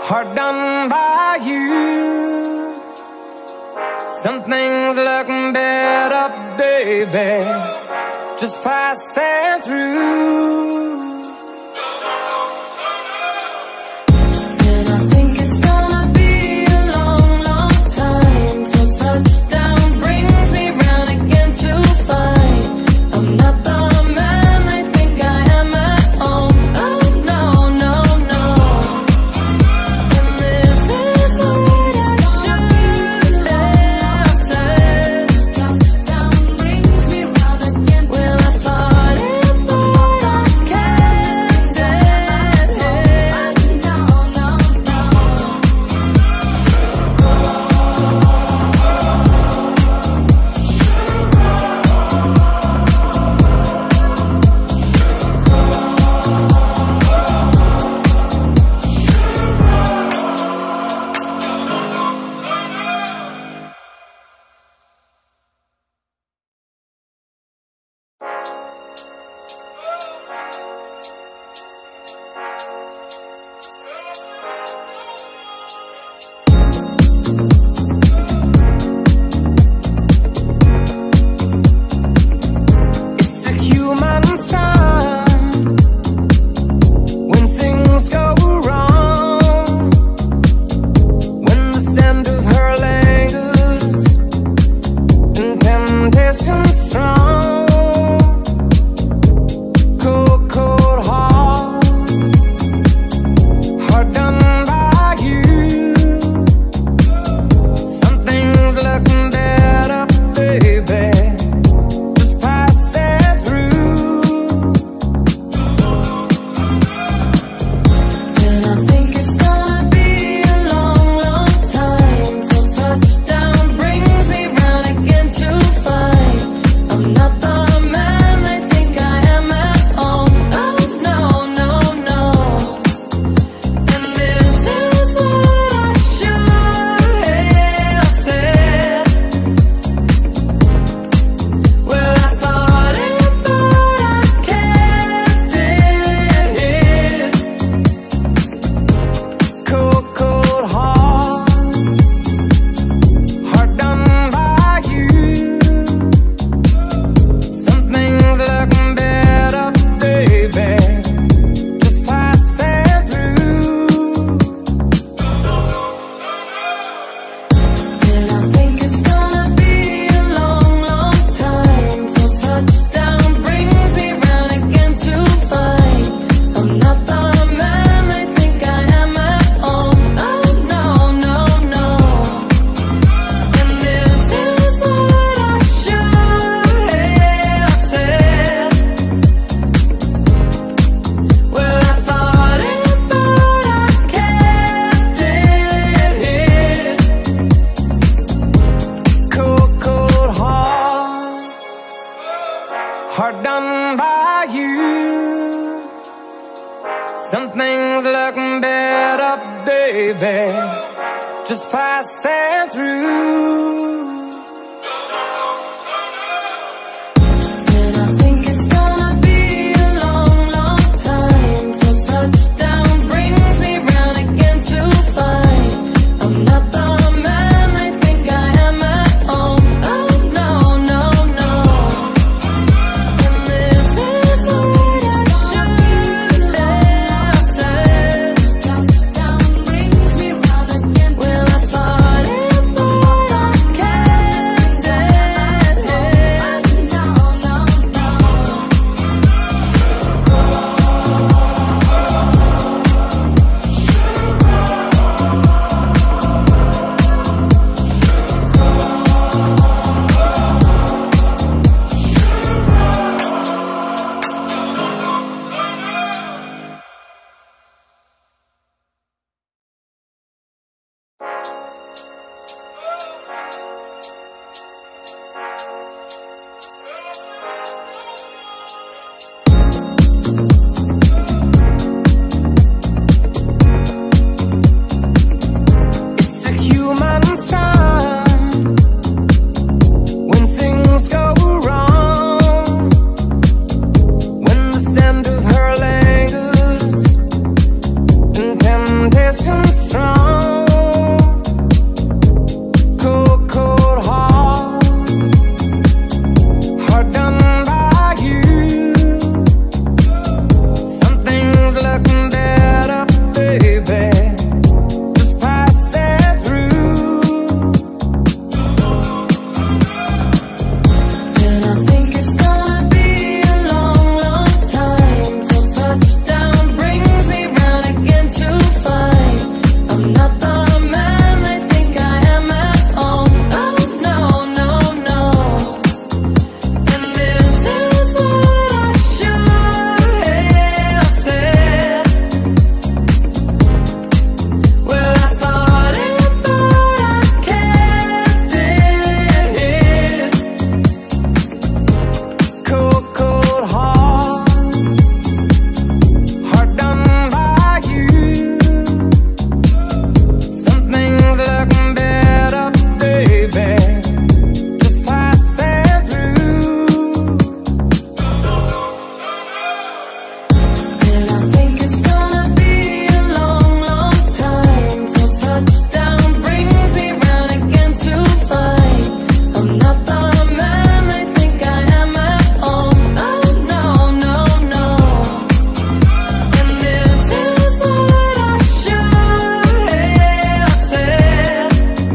hard done by you. Some things look better, baby, just passing through. Hard done by you. Some things look better, baby, just passing through. Will I fall in, but I can't. temptation strong. Cold, cold heart, heart done by you. Something's looking better, baby. Just passing through. And I think it's gonna be a long, long time till touchdown brings me round again to find I'm not the man I think I am at home. Oh no, no, no. And this is what I should have said. Well, I thought it, but I kept it hid. Cold, cold heart, heart done by you. Something's looking better, baby. Just passing through. And I think it's gonna be a long, long time till touchdown brings me round again to find I'm not the man I think I am at home. Oh no, no, no. And this is what I should have said.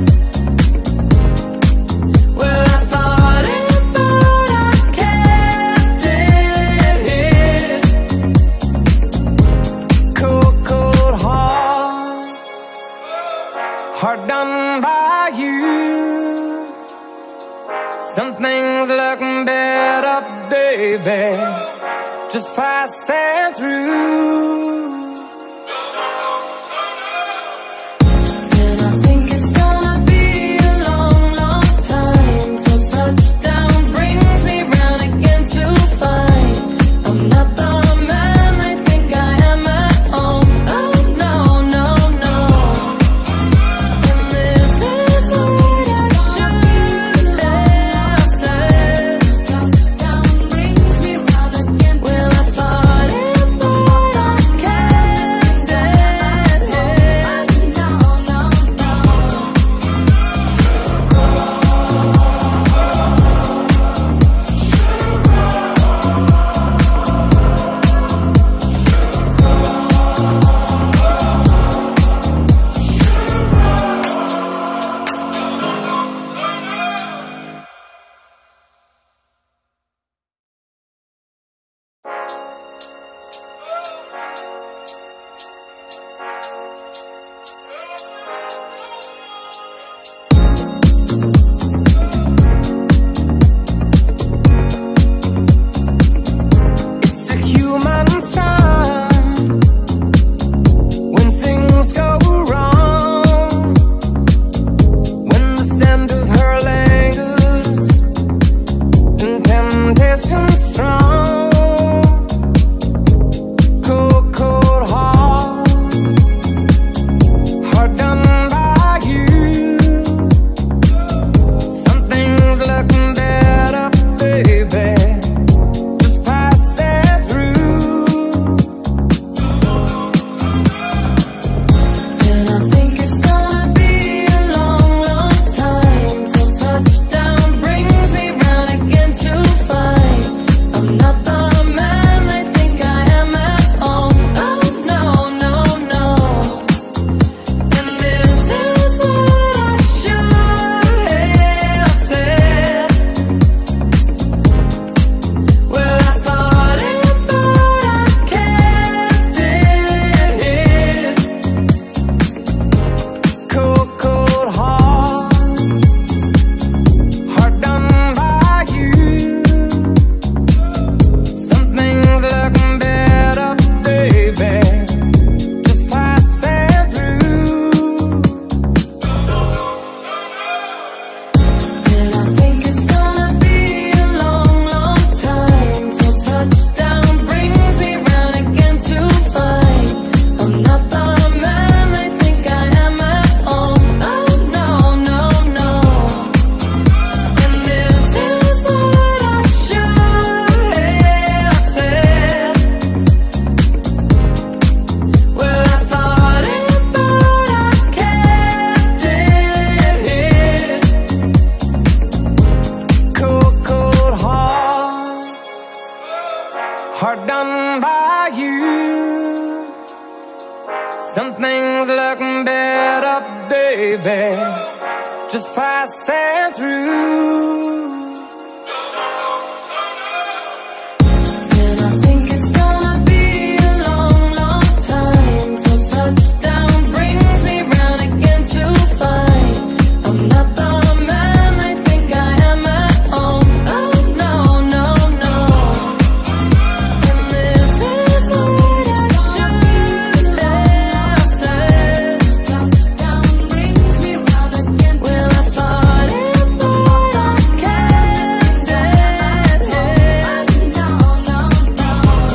Well, I thought it, but I kept it hid. Cold, cold heart, heart done by you. Something's looking better, baby. Just passing through. And I think it's gonna be a long, long time till touchdown brings me round again to find I'm not the man I think I am at home. Oh no, no, no. And this is what I should have said. Touchdown brings me round again. Well, I thought it, but I kept looking better, baby. Just passing through. And I think it's gonna be a long, long time till touchdown brings me round again to find I'm not the man I think I am at home. Oh no, no, no. And this is what I should have said. Touchdown brings me round again. Well, I thought it, but I kept it. No, no, no.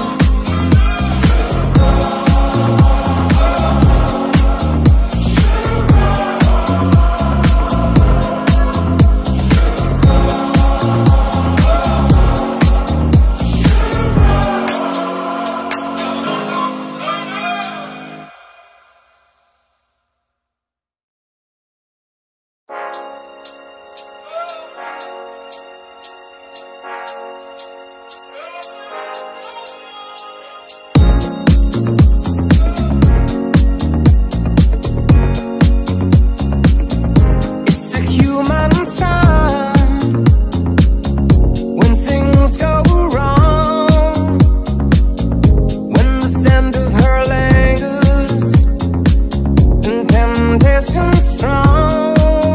It's a human sign when things go wrong, when the scent of her lingers and temptation strong.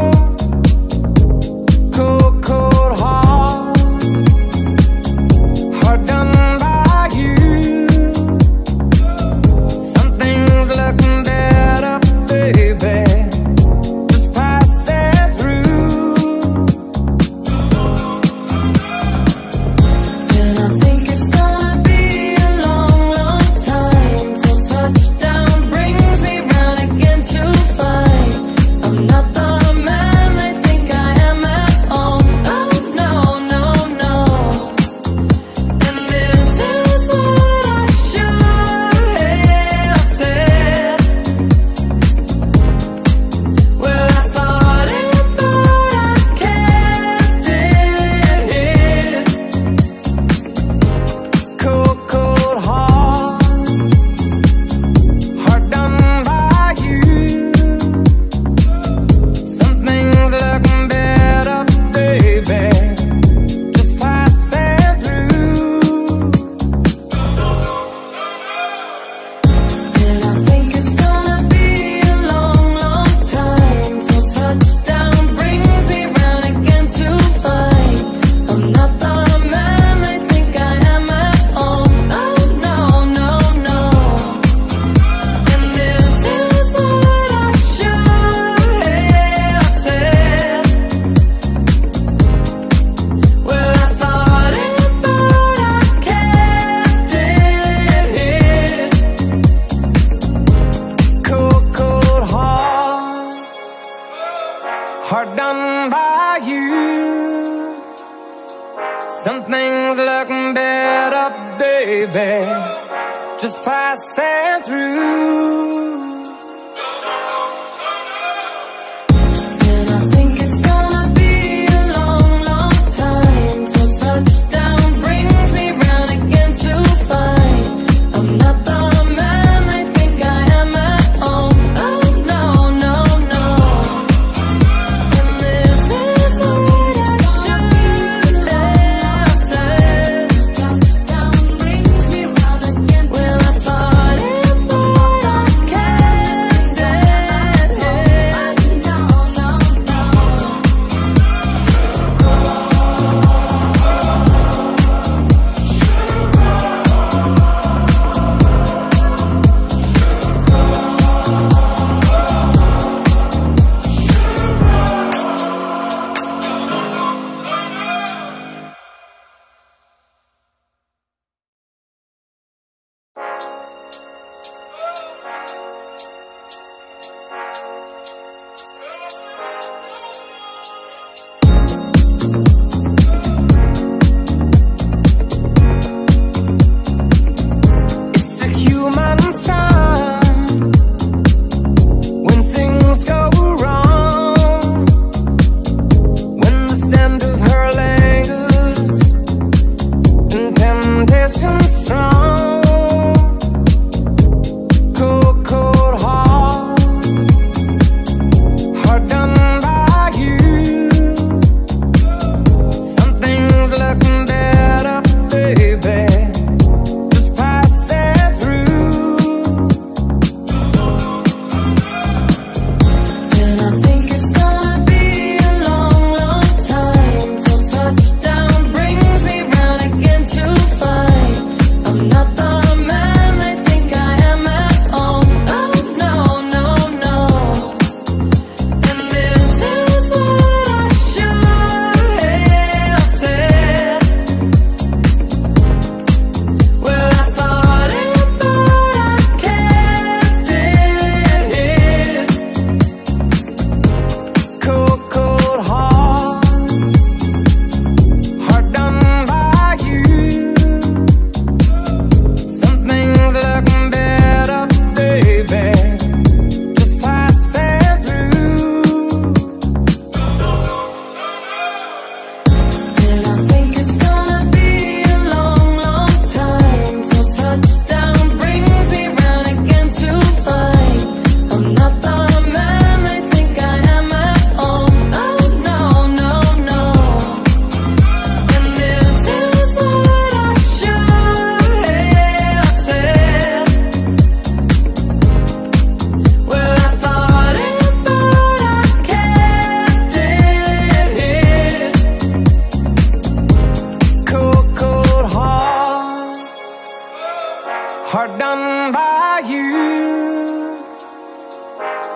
Cold, cold heart, hard done by you. Something's looking better, baby. Just passing through. And I think it's gonna be a long, long time till touchdown brings me round again to find I'm not the man I think I am at home. Oh no, no, no. And this is what I should have said. Well, I thought it, but I kept it. Cold, cold heart, hard done by you. Something's looking better, baby. Just passing through. And I think it's gonna be a long, long time till touchdown brings me round again to find I'm not the man I think I am at home. Oh no, no, no. And this is what I should have said. Well, I thought it, but I kept it. Cold, cold heart, hard done by you. Something's looking better, baby. Just passing through. And I think it's gonna be a long, long time till touchdown brings me round again to find I'm not the man I think I am at home. Oh no, no, no. And this is what I should have said. Touchdown brings me round again. Well, I thought it, but I kept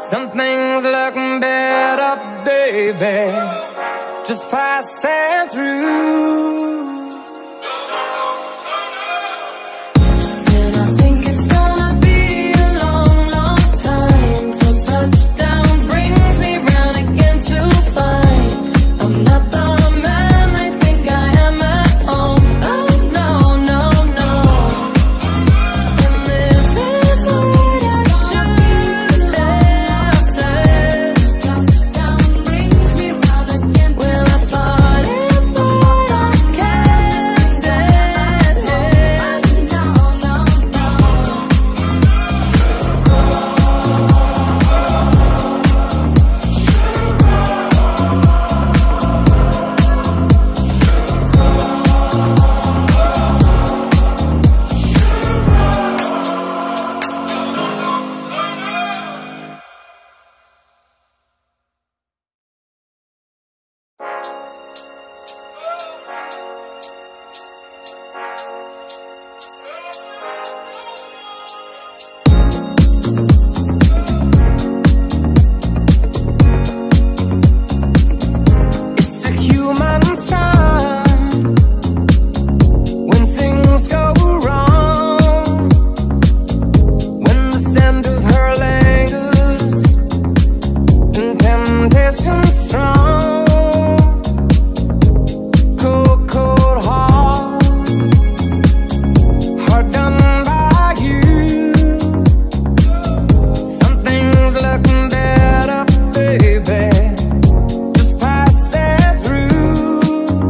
Something's looking better, baby. Just passing through. And I think it's gonna be a long, long time till touchdown brings me round again to find I'm not the man I think I am at home. Oh no, no, no. And this is what I should have said. Touchdown brings me round again. Well, I thought it, but I kept it. No, no, no. It's a human sign when things go wrong, when the scent of her lingers and temptation strong. Cold, cold heart, hard done by you. Something's looking better, baby. Just passing through.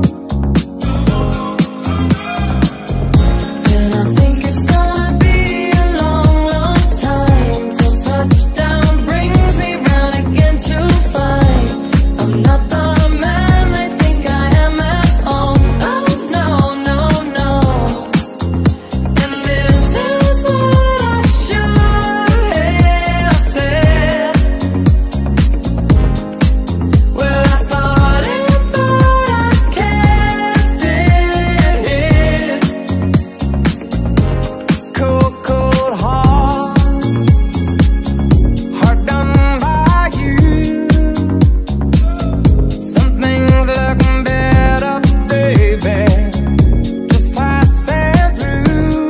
And I think it's gonna be a long, long time till touchdown brings me round again to find I'm not the man I think I am at home. Oh no, no, no. And this is what I should have said. Well, I thought it, but I kept it. Cold, cold heart, hard done by you. Something's looking better, baby. Just passing through.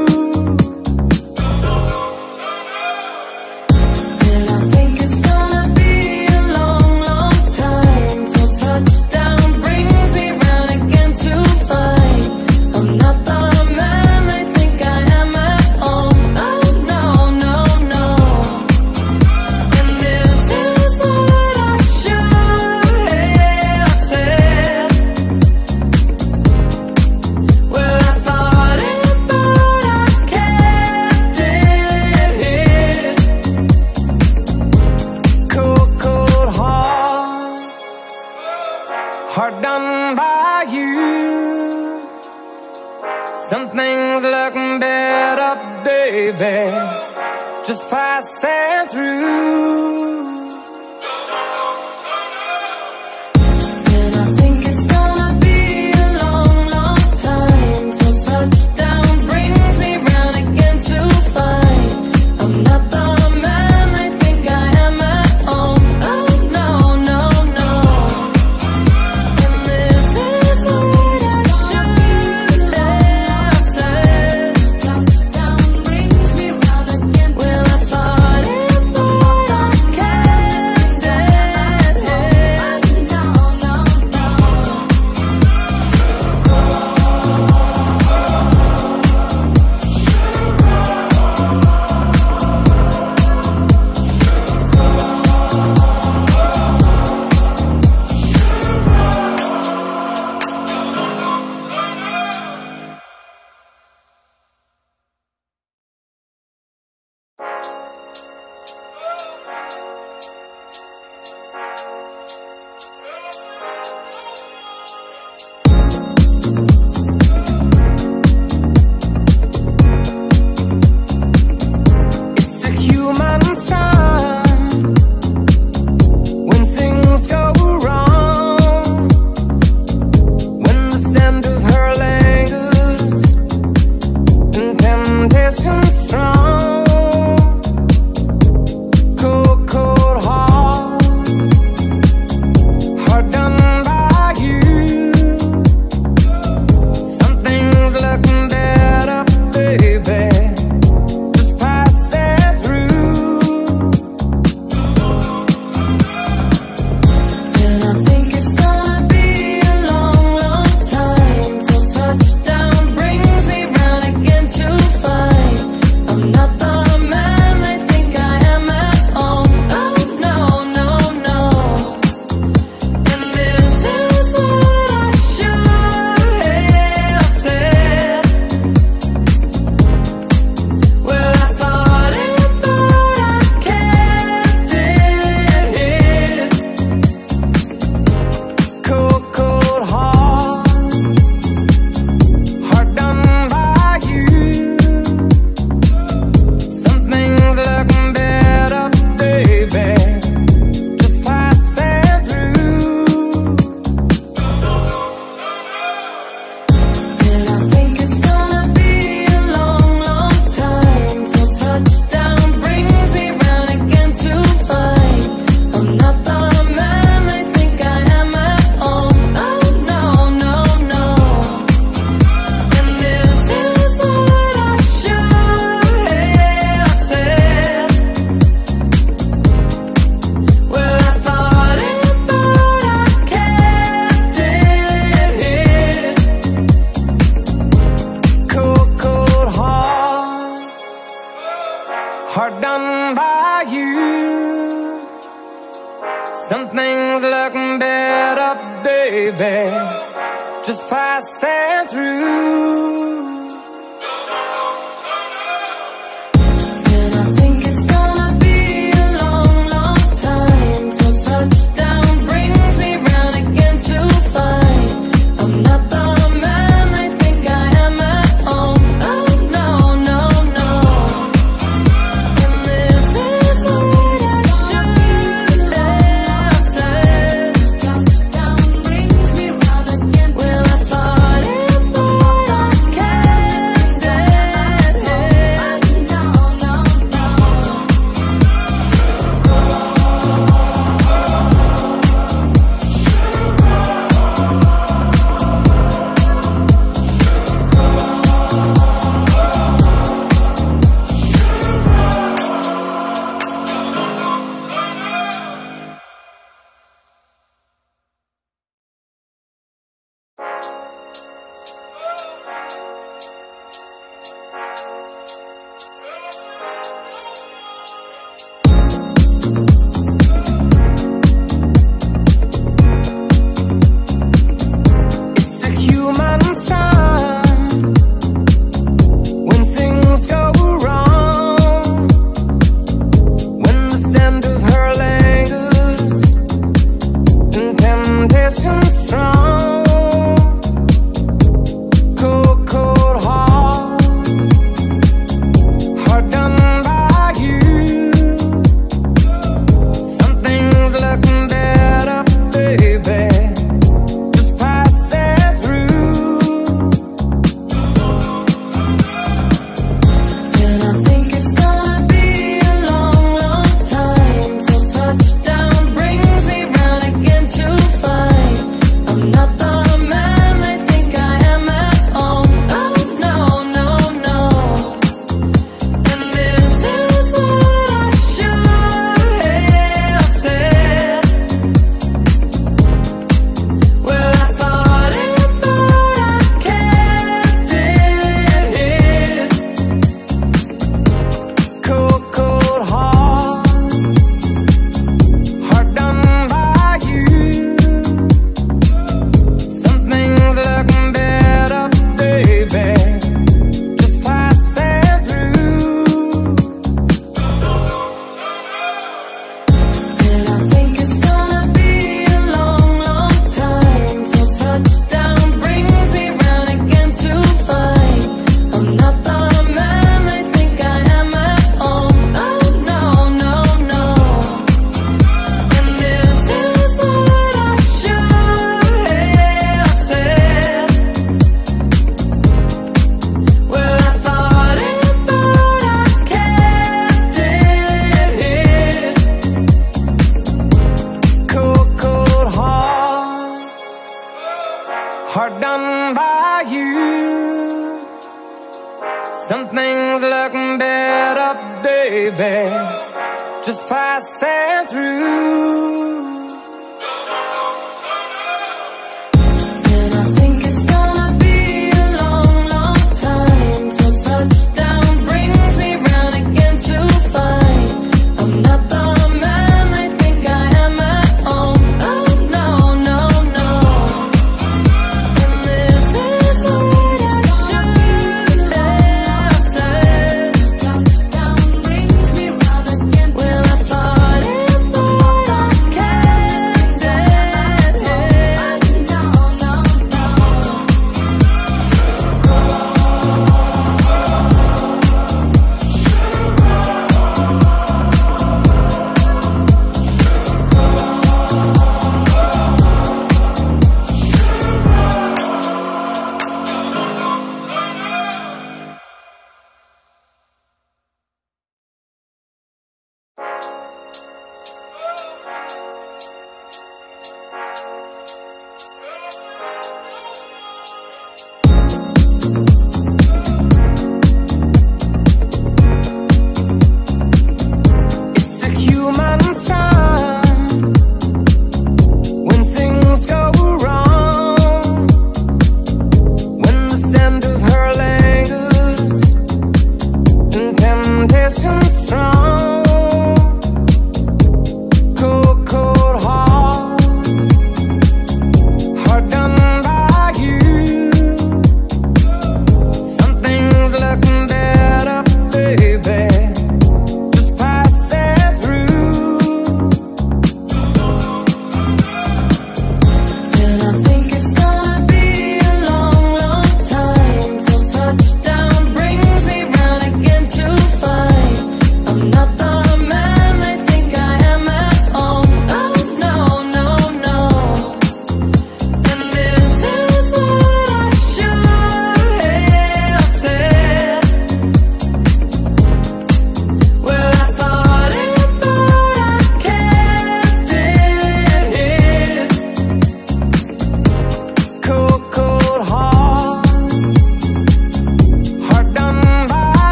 And I think it's gonna be a long, long time till touchdown brings me round again to find I'm not the man I think I am at home. Oh no, no, no. And this is what I should have said. Well, I thought it, but I kept it. Cold, cold heart, hard done by you. Something's looking better, baby. Just passing through. And I think it's gonna be a long, long time till touchdown brings me round again to find I'm not the man I think I am at home. Oh no, no, no. And this is what I should have said. Touchdown brings me round again. Well, I thought it, but I Something's looking better, baby. Just passing through. And I think it's gonna be a long, long time till touchdown brings me round again to find I'm not the man I think I am at home. Oh no, no, no. And this is what I should have said. Touchdown brings me round again. Well, I thought it, but I can't.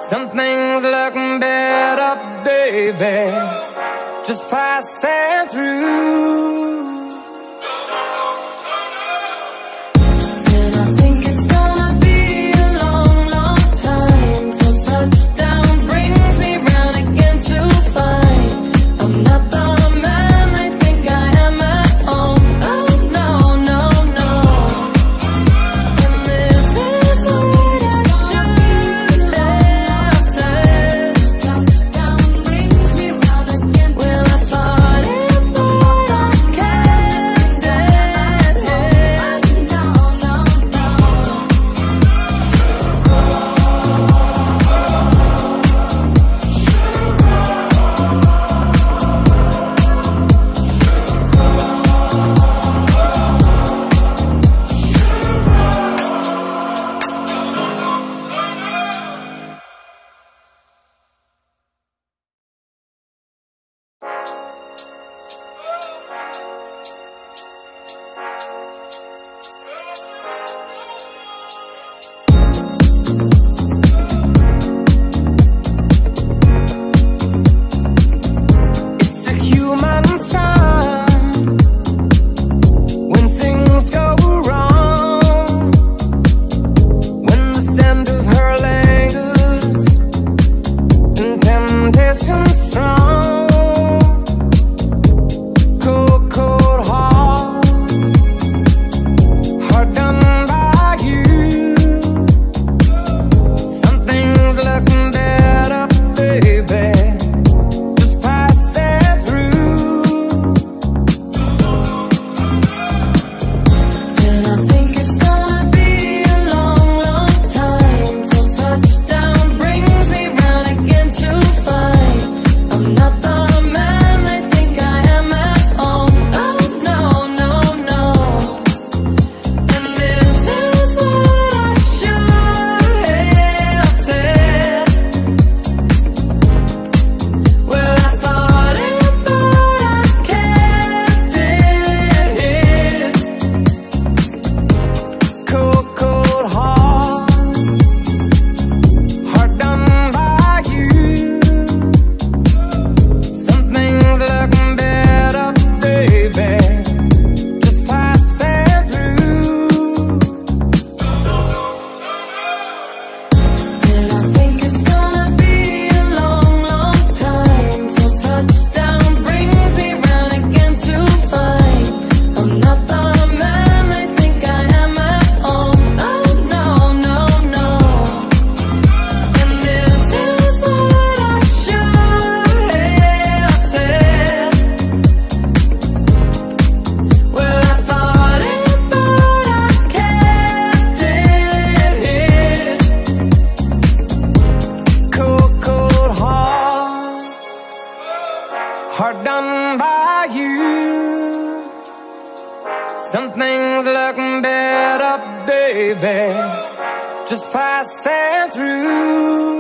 Something's looking better, baby. Just passing through. And I think it's gonna be a long, long time till touchdown brings me round again to find I'm not the man I think I am at home. Oh no, no, no. And this is what I should have said. Touchdown brings me round again. Well, I thought it, but I kept it. No, no, no. It's a human sign when things go wrong, when the scent of her lingers and temptation strong. Cold, cold heart, hard done by you. Something's looking better, baby. Just passing through. And I think it's gonna be a long, long time till touchdown brings me round again to find I'm not the man I think I am at home. Oh no, no, no. And this is what I should have said. Well, I thought it, but I kept it. Cold, cold heart, hard done by you. Something's looking better, baby. Just passing through. And I think it's gonna be a long, long time till touchdown brings me round again to find I'm not the man I think I am at home. Oh no, no, no. And this is what I should have said. Well, I thought it, but I kept it. Cold, cold heart, hard done by you. Something's looking better, baby. Just passing through.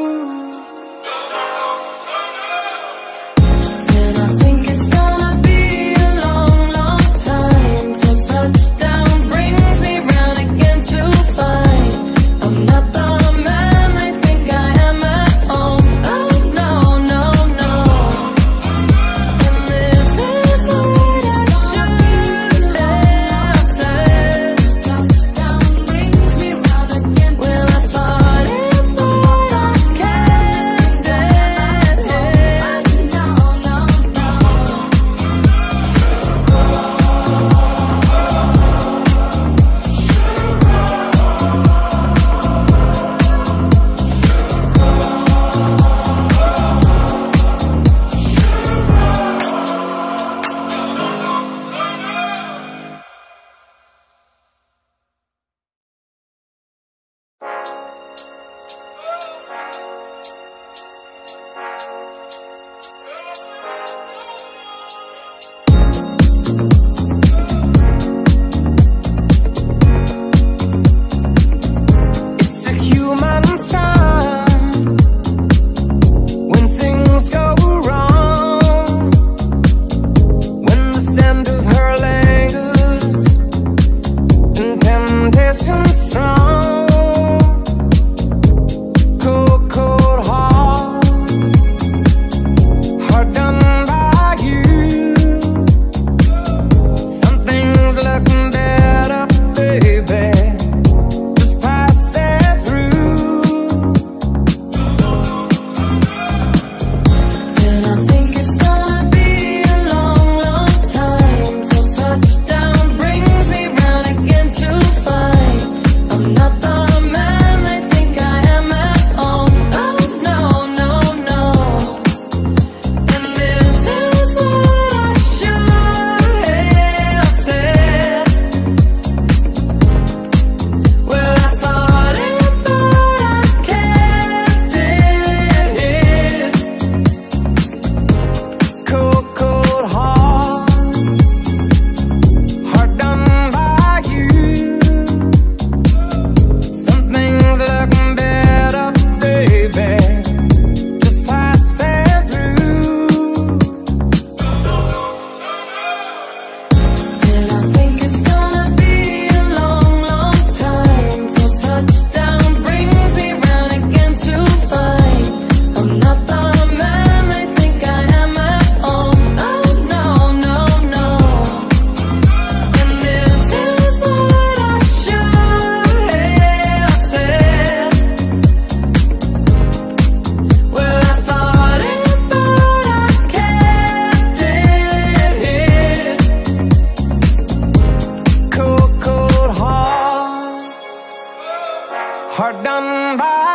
And I think it's gonna be a long, long time till touchdown brings me round again to find I'm not the man I think I am at home. Oh no, no, no. And this is what I should have said. Touchdown brings me round again. Well, I thought it, but I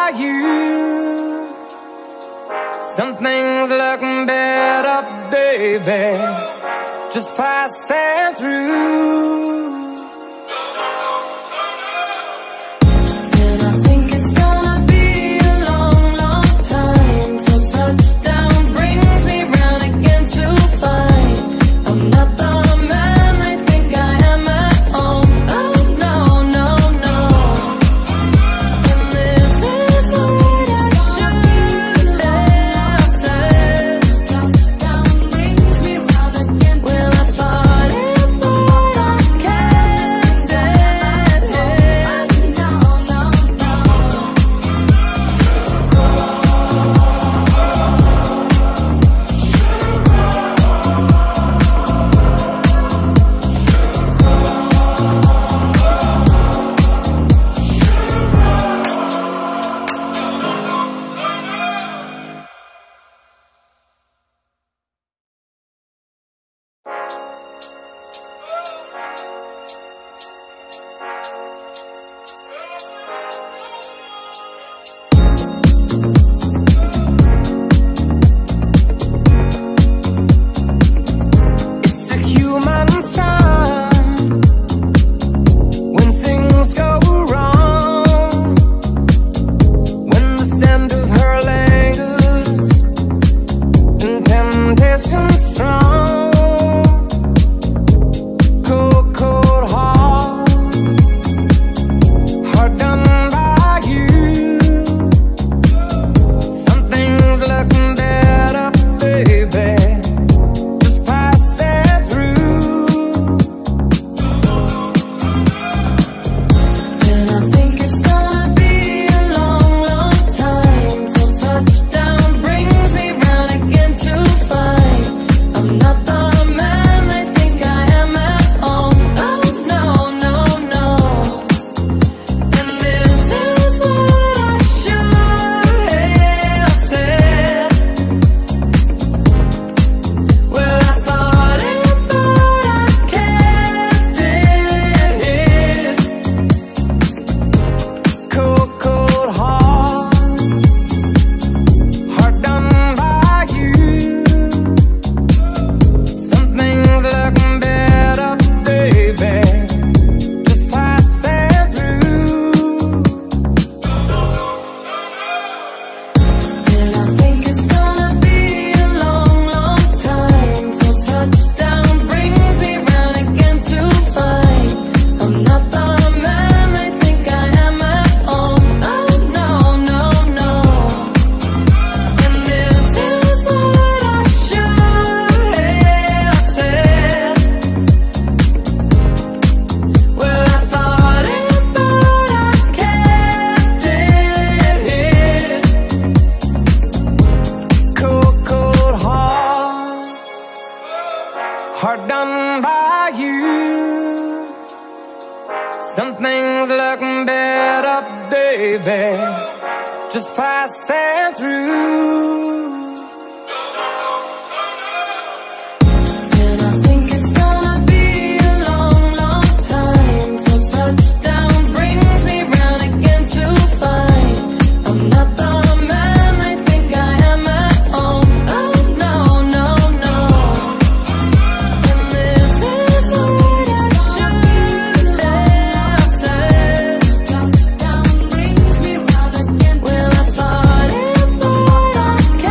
you. Something's looking better, baby, just passing through. And I think it's gonna be a long, long time till touchdown brings me round again to find I'm not the man I think I am at home. Oh no, no, no. And this is what I should have said. Touchdown brings me round again. Well, I thought it, but I kept it. No, no, no. It's a human sign when things go wrong, when the scent of her lingers and temptation strong. Cold, cold heart, hard done by you. Something's looking better, baby, just passing through. And I think it's gonna be a long, long time till touchdown brings me round again to find I'm not the man I think I am at home. Oh no, no, no. And this is what I should have said. Well, I thought it, but I kept it. Cold, cold heart, hard done by you. Something's looking better, baby, just passing through. And I think it's gonna be a long, long time till touchdown brings me round again to find I'm not the man I think I am at home. Oh no, no, no. And this is what I should have said. Well, I thought it, but I kept it. Cold, cold heart, hard done by you. Something's looking better, baby, just passing through. And I think it's gonna be a long, long time till touchdown brings me round again to find I'm not the man I think I am at home. Oh no, no, no. And this is what I should have said. Touchdown brings me round again. Well, I thought it, but I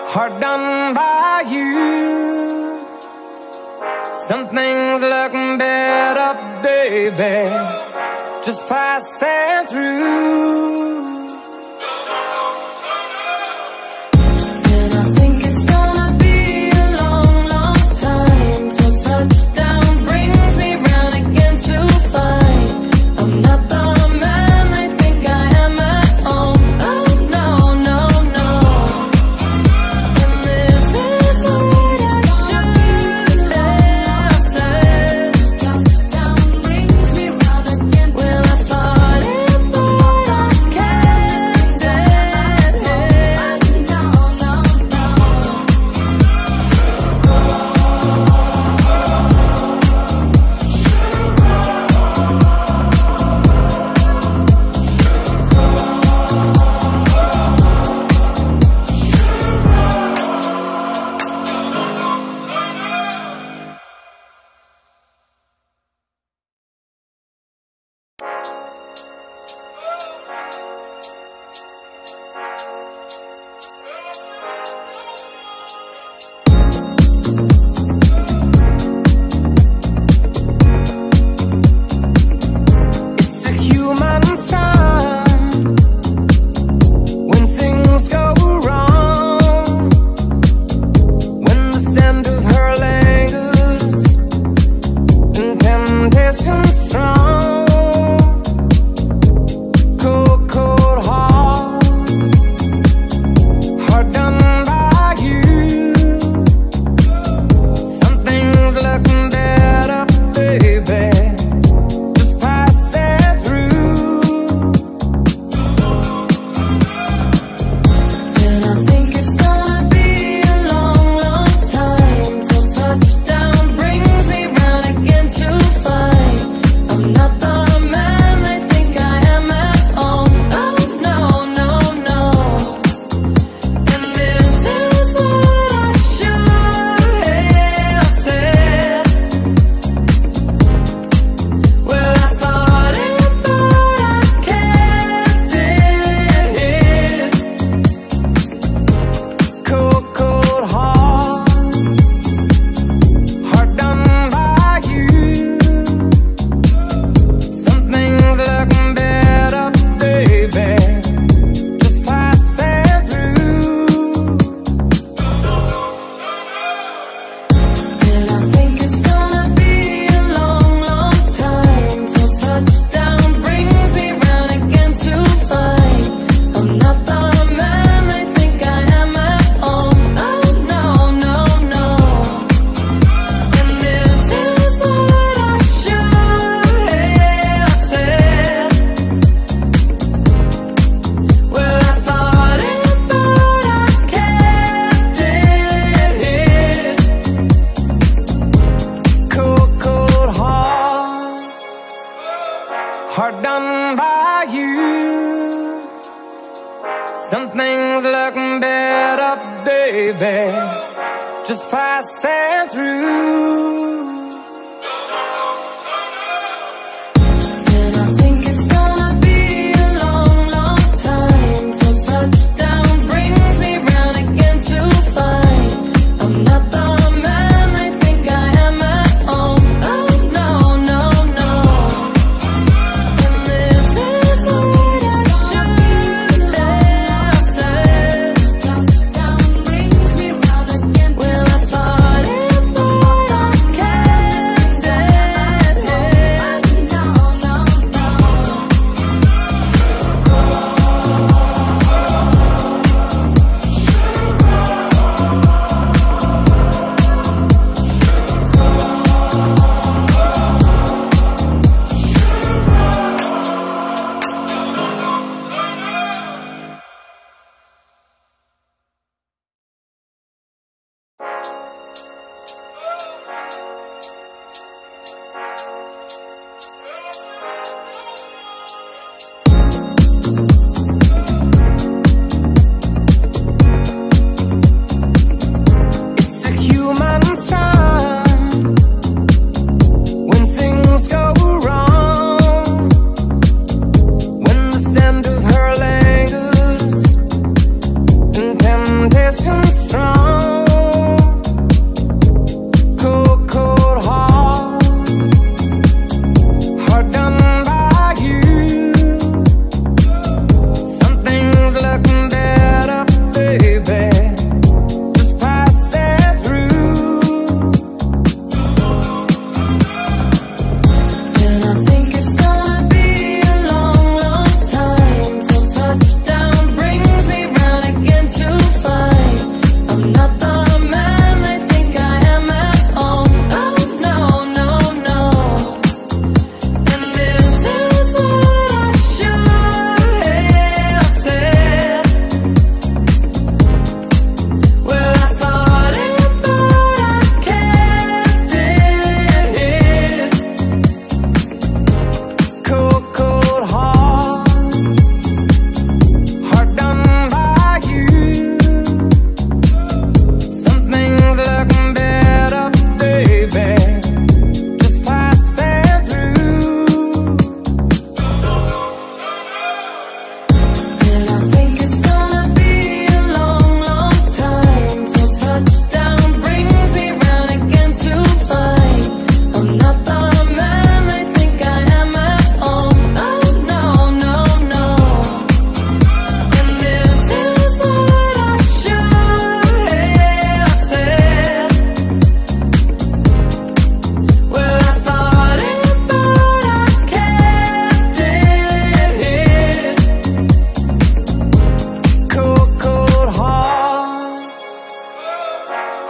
hard done by you. Some things look better, baby, just passing through. And I think it's gonna be a long, long time till touchdown brings me round again to find I'm not the man I think I am at home. Oh no, no, no. And this is what I should have said. Touchdown brings me round again. Well, I thought it, but I kept it. No, no, no. It's a human sign when things go wrong, when the scent of her lingers and temptation strong. Cold, cold heart, hard done by you. Some things look better, baby, just passing through. And I think it's gonna be a long, long time till touchdown brings me round again to find I'm not the man I think I am at home. Oh no, no, no. And this is what I should have said. Well, I thought it, but I kept it. Cold, cold heart, hard done by you. Some things look better, baby, just passing through. And I think it's gonna be a long, long time till touchdown brings me round again to find I'm not the man I think I am at home. Oh no, no, no. And this is what I should have said. Well, I thought it, but I kept it. Cold, cold heart, hard done by you. Some things look better, baby, just passing through. And I think it's gonna be a long, long time till touchdown brings me round again to find I'm not the man I think I am at home. Oh no, no, no. And this is what I should have said. Touchdown brings me round again. Well, I thought it, but I kept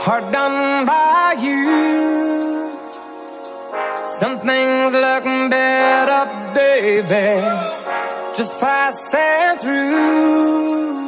hard done by you. Some things look better, baby, just passing through.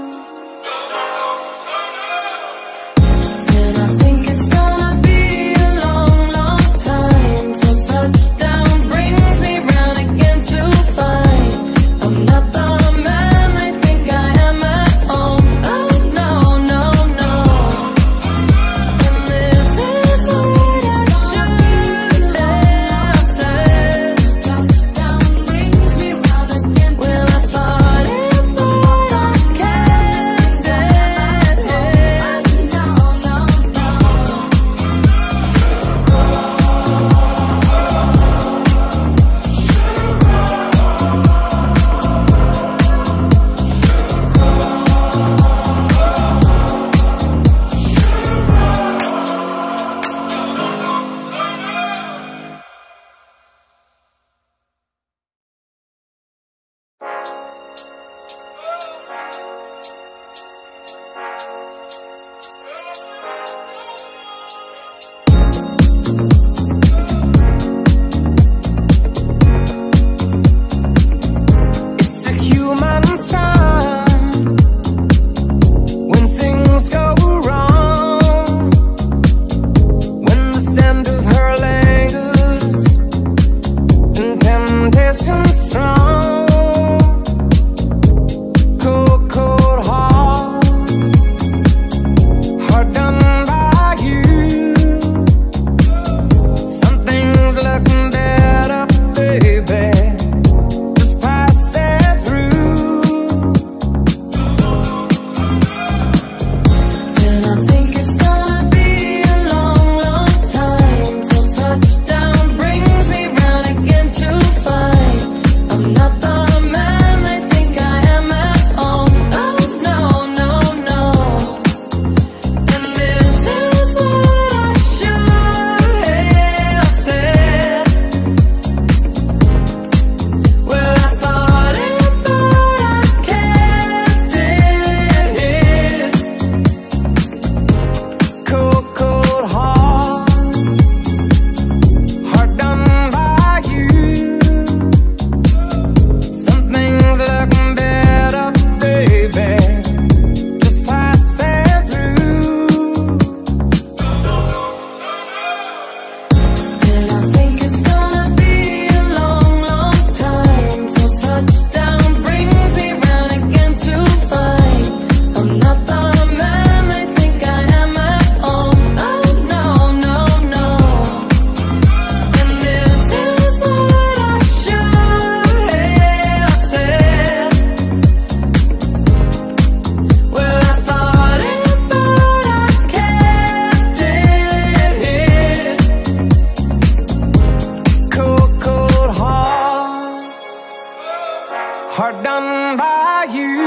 Hard done by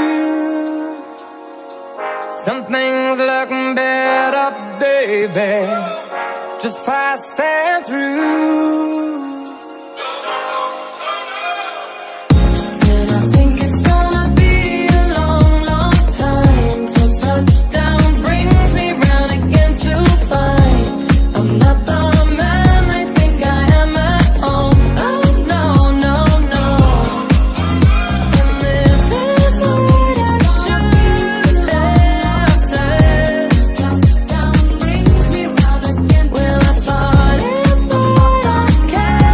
you. Some things look better, baby, just passing through. Well, I thought it, but I can't.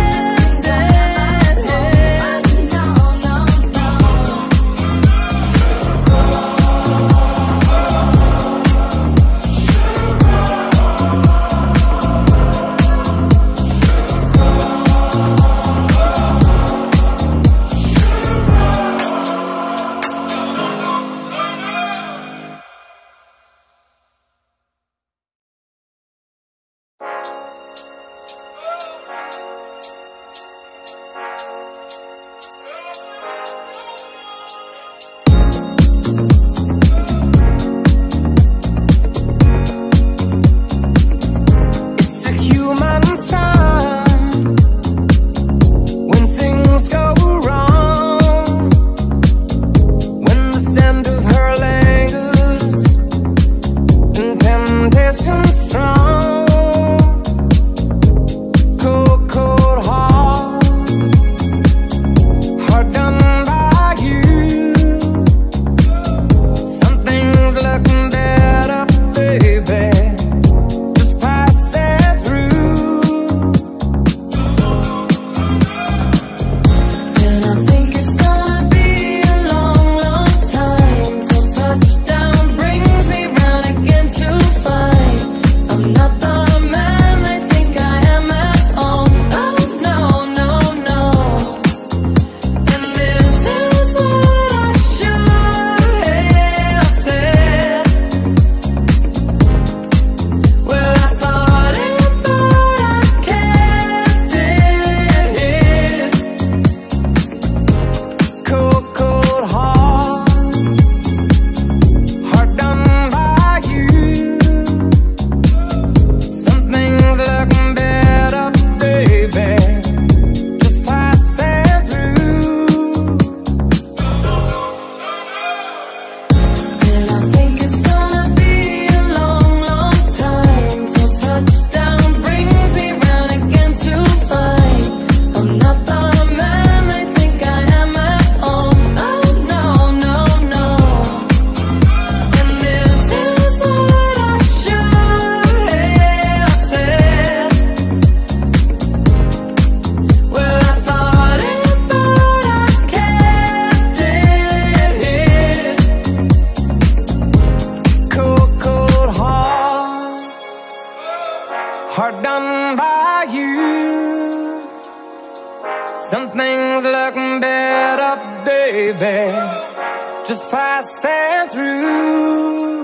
hard done by you. Some things look better, baby, just passing through.